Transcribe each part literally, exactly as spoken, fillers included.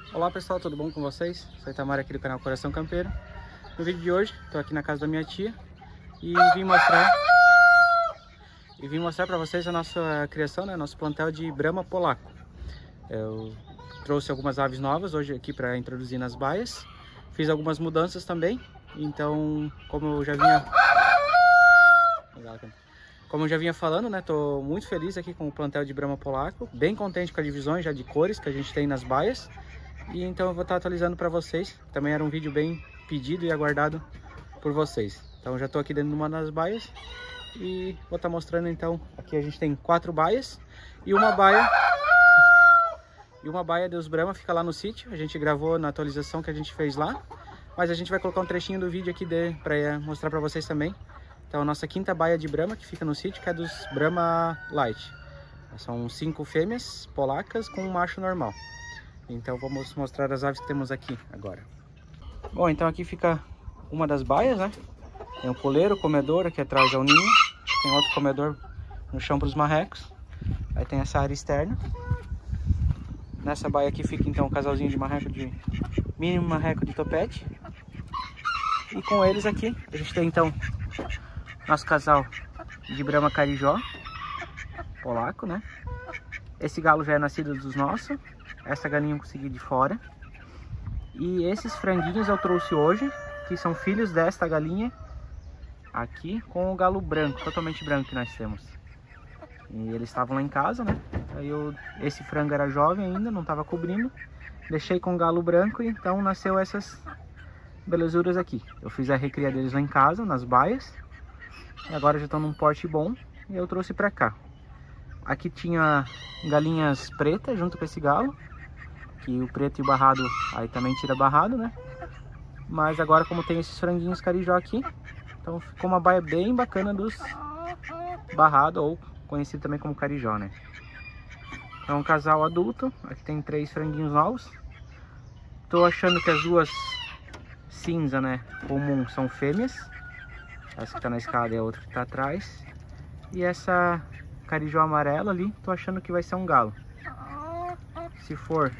Olá pessoal, tudo bom com vocês? Sou Itamar aqui do canal Coração Campeiro. No vídeo de hoje, estou aqui na casa da minha tia e vim mostrar e vim mostrar para vocês a nossa criação, né? Nosso plantel de Brahma polaco. Eu trouxe algumas aves novas hoje aqui para introduzir nas baias. Fiz algumas mudanças também, então como eu já vinha como eu já vinha falando, né? Tô muito feliz aqui com o plantel de Brahma polaco, bem contente com as divisões já de cores que a gente tem nas baias. E então eu vou estar atualizando para vocês. Também era um vídeo bem pedido e aguardado por vocês. Então já estou aqui dentro de uma das baias e vou estar mostrando. Então aqui a gente tem quatro baias e uma baia e uma baia dos Brahma fica lá no sítio. A gente gravou na atualização que a gente fez lá, mas a gente vai colocar um trechinho do vídeo aqui para mostrar para vocês também. Então a nossa quinta baia de Brahma que fica no sítio, que é dos Brahma Light. São cinco fêmeas polacas com um macho normal. Então vamos mostrar as aves que temos aqui agora. Bom, então aqui fica uma das baias, né? Tem um poleiro, comedor, aqui atrás é o ninho. Tem outro comedor no chão para os marrecos. Aí tem essa área externa. Nessa baia aqui fica então um casalzinho de marreco de mínimo marreco de topete. E com eles aqui a gente tem então nosso casal de Brahma carijó polaco, né? Esse galo já é nascido dos nossos. Essa galinha eu consegui de fora. E esses franguinhos eu trouxe hoje, que são filhos desta galinha aqui, com o galo branco, totalmente branco que nós temos. E eles estavam lá em casa, né? Aí eu, esse frango era jovem ainda, não estava cobrindo. Deixei com o galo branco e então nasceu essas belezuras aqui. Eu fiz a recria deles lá em casa, nas baias. E agora já estão num porte bom e eu trouxe pra cá. Aqui tinha galinhas pretas junto com esse galo. Que o preto e o barrado aí também tira barrado, né? Mas agora como tem esses franguinhos carijó aqui, então ficou uma baia bem bacana dos barrado, ou conhecido também como carijó, né? É um casal adulto, aqui tem três franguinhos novos. Tô achando que as duas cinza, né, comum, são fêmeas. Essa que tá na escada e a outra que tá atrás. E essa carijó amarela ali, tô achando que vai ser um galo. Se for,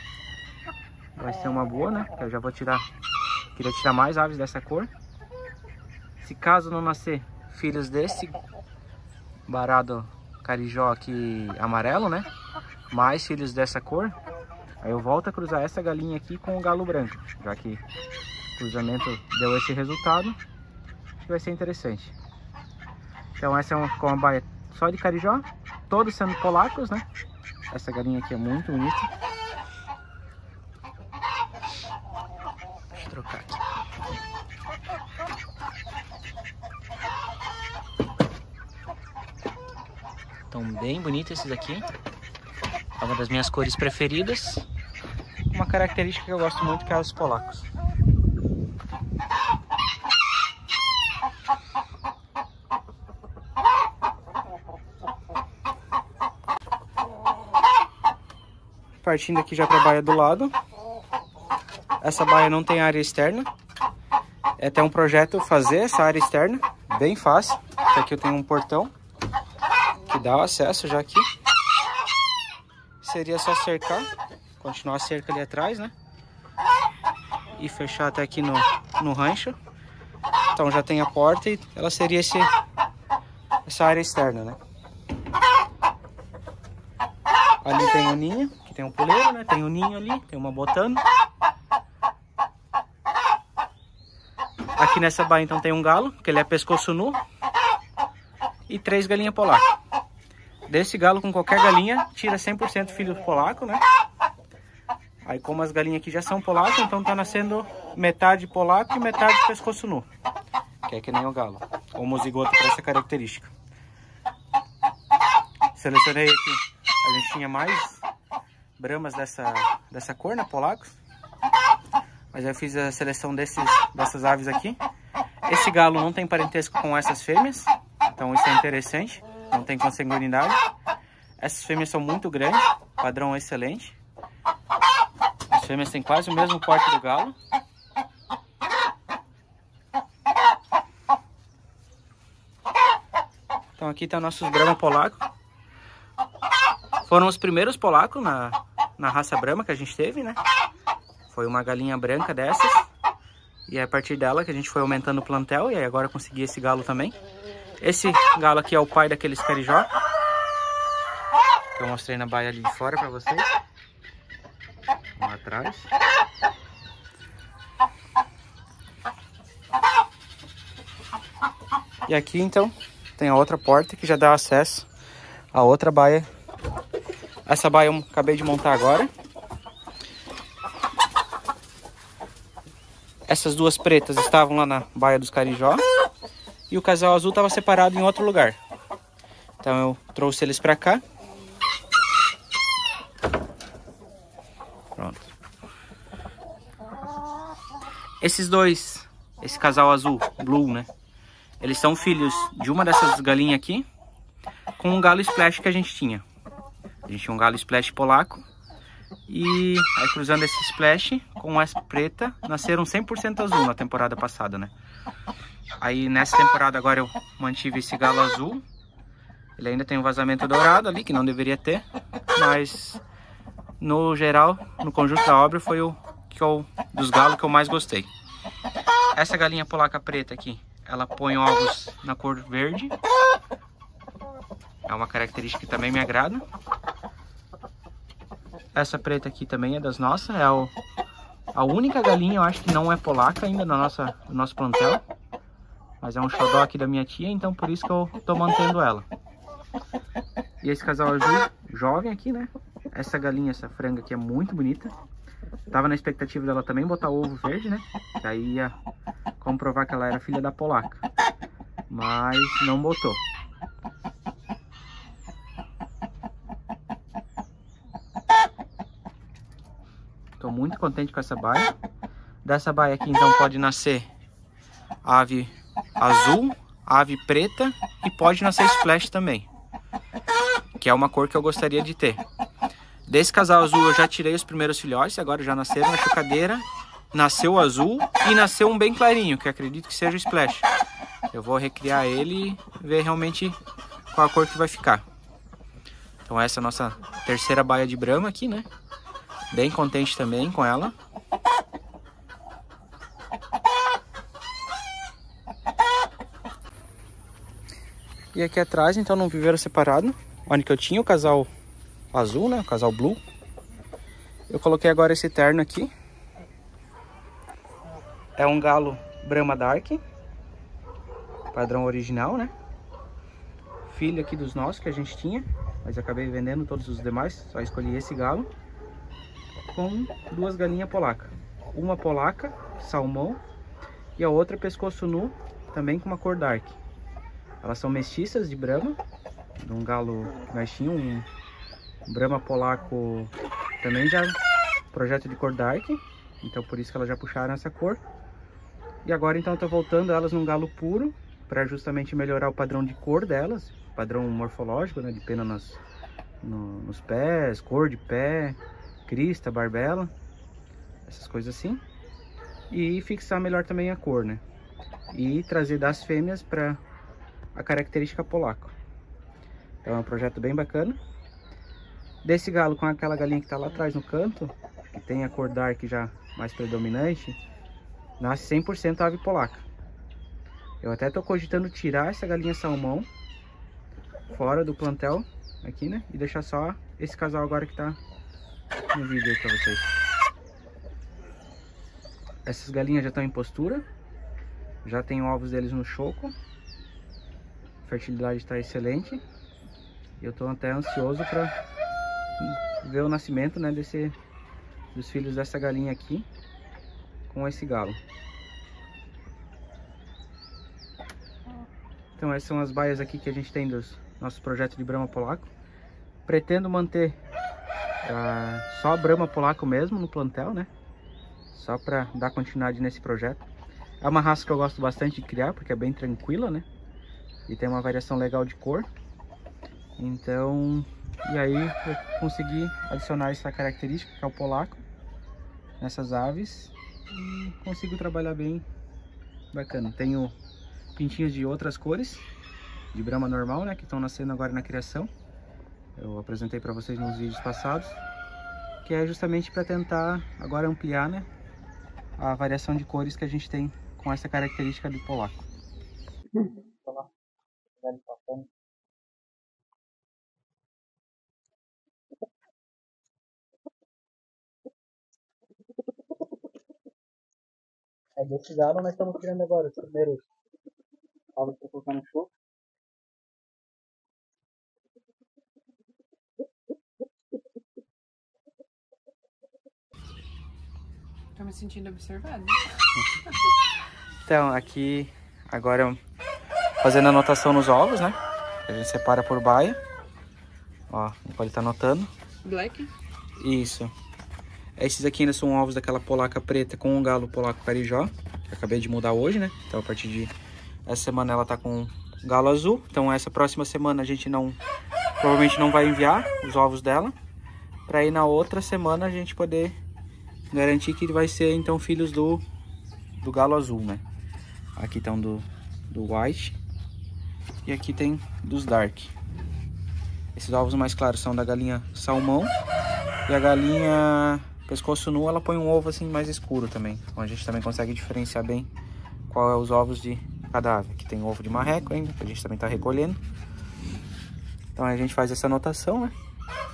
vai ser uma boa, né? Eu já vou tirar, queria tirar mais aves dessa cor. Se caso não nascer filhos desse barado carijó aqui amarelo, né? Mais filhos dessa cor, aí eu volto a cruzar essa galinha aqui com o galo branco, já que o cruzamento deu esse resultado, acho que vai ser interessante. Então essa é uma, com uma baia só de carijó, todos sendo polacos, né? Essa galinha aqui é muito bonita. Deixa eu trocar aqui. Estão bem bonitos esses aqui. É uma das minhas cores preferidas. Uma característica que eu gosto muito, que é os polacos. Partindo aqui já para a baia do lado. Essa baia não tem área externa. É até um projeto fazer essa área externa. Bem fácil. Aqui eu tenho um portão que dá o acesso já aqui. Seria só cercar. Continuar a cerca ali atrás, né? E fechar até aqui no, no rancho. Então já tem a porta e ela seria esse, essa área externa, né? Ali tem o ninho, que tem um puleiro, né? Tem o ninho ali, tem uma botana. Aqui nessa baia então tem um galo, que ele é pescoço nu. E três galinhas polacas. Desse galo com qualquer galinha, tira cem por cento filho polaco, né? Aí como as galinhas aqui já são polacas, então tá nascendo metade polaco e metade pescoço nu. Que é que nem o galo. Homozigoto para essa característica. Selecionei aqui. A gente tinha mais Brahmas dessa, dessa cor, né, polacos. Mas eu fiz a seleção desses, dessas aves aqui. Esse galo não tem parentesco com essas fêmeas, então isso é interessante, não tem consanguinidade. Essas fêmeas são muito grandes, padrão excelente. As fêmeas têm quase o mesmo porte do galo. Então aqui tá nossos Brahma polacos. Foram os primeiros polacos na, na raça Brahma que a gente teve, né? Foi uma galinha branca dessas. E é a partir dela que a gente foi aumentando o plantel. E aí agora eu consegui esse galo também. Esse galo aqui é o pai daqueles carijó, que eu mostrei na baia ali de fora pra vocês. Lá atrás. E aqui então tem a outra porta que já dá acesso a outra baia. Essa baia eu acabei de montar agora. Essas duas pretas estavam lá na baia dos carijó. E o casal azul estava separado em outro lugar. Então eu trouxe eles pra cá. Pronto. Esses dois, esse casal azul, blue, né? Eles são filhos de uma dessas galinhas aqui, com um galo splash que a gente tinha. A gente tinha um galo splash polaco. E aí cruzando esse splash com essa preta, nasceram cem por cento azul na temporada passada, né? Aí nessa temporada agora eu mantive esse galo azul. Ele ainda tem um vazamento dourado ali, que não deveria ter. Mas no geral, no conjunto da obra, foi o que eu, dos galos que eu mais gostei. Essa galinha polaca preta aqui, ela põe ovos na cor verde. É uma característica que também me agrada. Essa preta aqui também é das nossas. É o, a única galinha, eu acho que não é polaca ainda na nossa, no nosso plantel. Mas é um xodó aqui da minha tia, então por isso que eu tô mantendo ela. E esse casal azul jovem aqui, né? Essa galinha, essa franga aqui é muito bonita. Tava na expectativa dela também botar ovo verde, né? Que aí ia comprovar que ela era filha da polaca. Mas não botou. Tô muito contente com essa baia. Dessa baia aqui então pode nascer ave azul, ave preta e pode nascer splash também, que é uma cor que eu gostaria de ter. Desse casal azul eu já tirei os primeiros filhotes, agora já nasceram na chocadeira, nasceu o azul e nasceu um bem clarinho, que eu acredito que seja o splash. Eu vou recriar ele e ver realmente qual a cor que vai ficar. Então essa é a nossa terceira baia de Brahma aqui, né? Bem contente também com ela. E aqui atrás, então, num viveiro separado, onde que eu tinha o casal azul, né? O casal blue. Eu coloquei agora esse terno aqui. É um galo Brahma Dark. Padrão original, né? Filho aqui dos nossos que a gente tinha. Mas acabei vendendo todos os demais. Só escolhi esse galo. Com duas galinhas polacas. Uma polaca, salmão. E a outra pescoço nu, também com uma cor dark. Elas são mestiças de Brahma, de um galo que nós tínhamos, um Brahma polaco também já projeto de cor dark, então por isso que elas já puxaram essa cor. E agora então eu tô voltando elas num galo puro, para justamente melhorar o padrão de cor delas, padrão morfológico, né, de pena nas, no, nos pés, cor de pé, crista, barbela, essas coisas assim. E fixar melhor também a cor, né, e trazer das fêmeas para a característica polaca. Então é um projeto bem bacana. Desse galo com aquela galinha que está lá atrás no canto, que tem a cor dark já mais predominante, nasce cem por cento ave polaca. Eu até estou cogitando tirar essa galinha salmão fora do plantel aqui, né? E deixar só esse casal agora que está no vídeo aí para vocês. Essas galinhas já estão em postura, já tem ovos deles no choco. A fertilidade está excelente. Eu estou até ansioso para ver o nascimento, né, desse, dos filhos dessa galinha aqui com esse galo. Então essas são as baias aqui que a gente tem dos nossos projetos de Brahma polaco. Pretendo manter uh, só Brahma polaco mesmo no plantel, né? Só para dar continuidade nesse projeto. É uma raça que eu gosto bastante de criar, porque é bem tranquila, né? E tem uma variação legal de cor. Então, e aí eu consegui adicionar essa característica, que é o polaco, nessas aves. E consigo trabalhar bem bacana. Tenho pintinhos de outras cores, de Brahma normal, né? Que estão nascendo agora na criação. Eu apresentei para vocês nos vídeos passados. que é justamente para tentar agora ampliar, né, a variação de cores que a gente tem com essa característica do polaco. É desse galo nós estamos tirando agora os primeiros ovos para colocar no show. Tô me sentindo observada. Então, aqui agora fazendo anotação nos ovos, né? A gente separa por baia. Ó, pode estar anotando. Black? Isso. Esses aqui ainda são ovos daquela polaca preta com o galo polaco carijó. Que eu acabei de mudar hoje, né? Então, a partir de essa semana ela tá com galo azul. Então, essa próxima semana a gente não... provavelmente não vai enviar os ovos dela. Pra aí na outra semana a gente poder garantir que vai ser, então, filhos do, do galo azul, né? Aqui estão do, do white. E aqui tem dos dark. Esses ovos mais claros são da galinha salmão. E a galinha pescoço nu, ela põe um ovo assim mais escuro também. Então a gente também consegue diferenciar bem qual é os ovos de cada ave. Aqui tem ovo de marreco ainda, que a gente também está recolhendo. Então a gente faz essa anotação, né?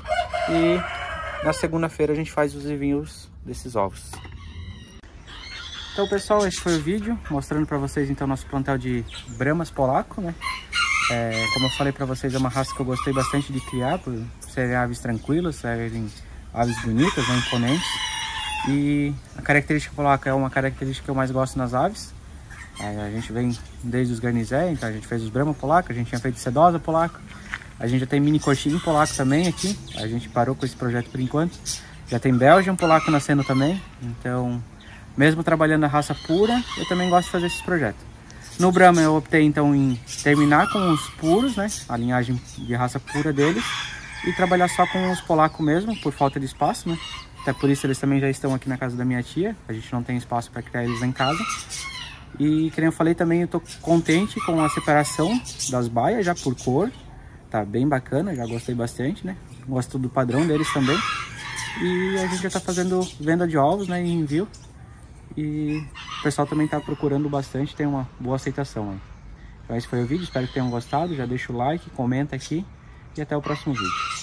E na segunda-feira a gente faz os envios desses ovos. Então, pessoal, esse foi o vídeo mostrando para vocês então nosso plantel de Brahmas polaco, né? É, como eu falei para vocês, é uma raça que eu gostei bastante de criar, por serem aves tranquilas, serem aves bonitas, né, imponentes. E a característica polaca é uma característica que eu mais gosto nas aves. É, a gente vem desde os garnizé, então a gente fez os Brahma polaco, a gente tinha feito sedosa polaco, a gente já tem mini coxinha polaco também aqui, a gente parou com esse projeto por enquanto. Já tem Belgian polaco nascendo também, então mesmo trabalhando a raça pura, eu também gosto de fazer esses projetos. No Brahma eu optei então em terminar com os puros, né, a linhagem de raça pura deles, e trabalhar só com os polacos mesmo, por falta de espaço, né. Até por isso eles também já estão aqui na casa da minha tia, a gente não tem espaço para criar eles lá em casa. E como eu falei também, eu tô contente com a separação das baias já por cor, tá bem bacana, já gostei bastante, né, gosto do padrão deles também. E a gente já tá fazendo venda de ovos, né, em envio. E o pessoal também tá procurando bastante, tem uma boa aceitação aí. Então esse foi o vídeo, espero que tenham gostado. Já deixa o like, comenta aqui e até o próximo vídeo.